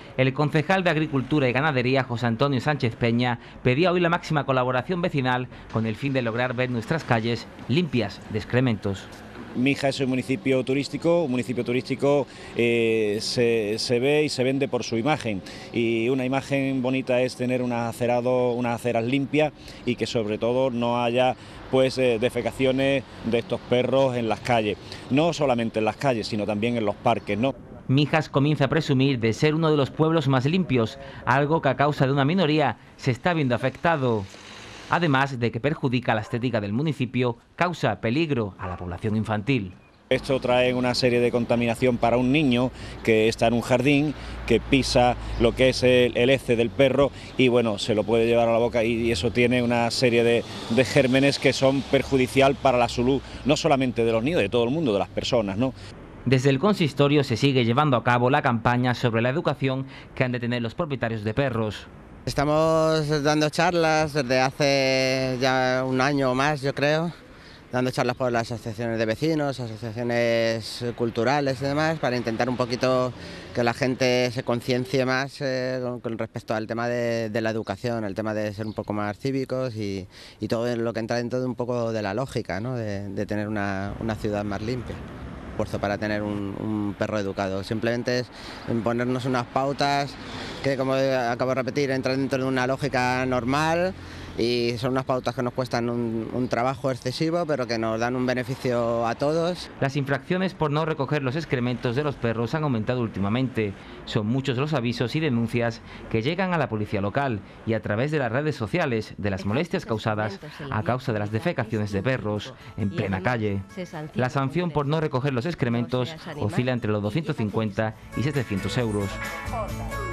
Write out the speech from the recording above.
El concejal de Agricultura y Ganadería, José Antonio Sánchez Peña, pedía hoy la máxima colaboración vecinal con el fin de lograr ver nuestras calles limpias de excrementos. Mija es un municipio turístico se ve y se vende por su imagen, y una imagen bonita es tener unas aceras limpias y que sobre todo no haya defecaciones de estos perros en las calles, no solamente en las calles sino también en los parques, ¿no? Mijas comienza a presumir de ser uno de los pueblos más limpios, algo que a causa de una minoría se está viendo afectado. Además de que perjudica la estética del municipio, causa peligro a la población infantil. Esto trae una serie de contaminación para un niño que está en un jardín, que pisa lo que es el hece del perro y bueno, se lo puede llevar a la boca, y eso tiene una serie de gérmenes que son perjudicial para la salud, no solamente de los niños, de todo el mundo, de las personas, ¿no? Desde el consistorio se sigue llevando a cabo la campaña sobre la educación que han de tener los propietarios de perros. Estamos dando charlas desde hace ya un año o más, yo creo, dando charlas por las asociaciones de vecinos, asociaciones culturales y demás, para intentar un poquito que la gente se conciencie más con respecto al tema de la educación, el tema de ser un poco más cívicos y todo lo que entra dentro de un poco de la lógica, ¿no? de tener una ciudad más limpia. Para tener un perro educado, simplemente es imponernos unas pautas que, como acabo de repetir, entran dentro de una lógica normal y son unas pautas que nos cuestan un trabajo excesivo, pero que nos dan un beneficio a todos. Las infracciones por no recoger los excrementos de los perros han aumentado últimamente. Son muchos los avisos y denuncias que llegan a la policía local y a través de las redes sociales de las molestias causadas a causa de las defecaciones de perros en plena calle. La sanción por no recoger los excrementos oscila entre los 250 y 700 euros.